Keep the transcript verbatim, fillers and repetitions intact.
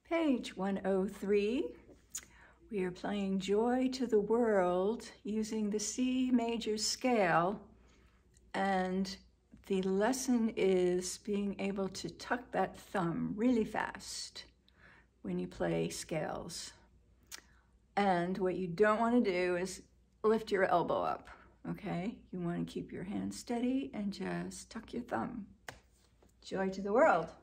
Page one oh three. We are playing Joy to the World using the C major scale, and the lesson is being able to tuck that thumb really fast when you play scales. And what you don't want to do is lift your elbow up, okay? You want to keep your hand steady and just tuck your thumb. Joy to the world.